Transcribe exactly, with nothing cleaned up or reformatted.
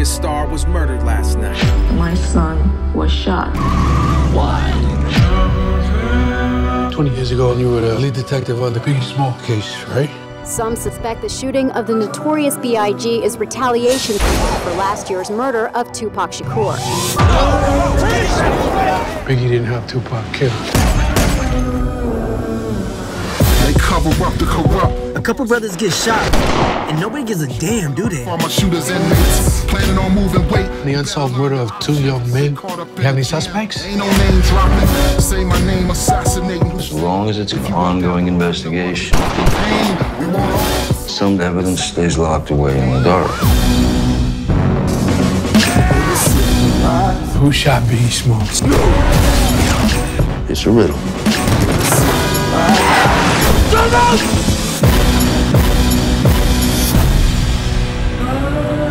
biggest star was murdered last night. My son was shot. Why? twenty years ago, you were the lead detective on the Biggie Small case, right? Some suspect the shooting of the notorious B I G is retaliation for last year's murder of Tupac Shakur. Biggie didn't have Tupac killed. They cover up the corrupt. A couple brothers get shot, and nobody gives a damn, do they? All my shooters and mates, planning on moving weight. The unsolved murder of two young men. You have any suspects? Ain't no name dropping. Say my name, assassinating. As long as it's an ongoing investigation, some evidence stays locked away in the dark. Who shot Biggie Smalls? It's a riddle. Turn out!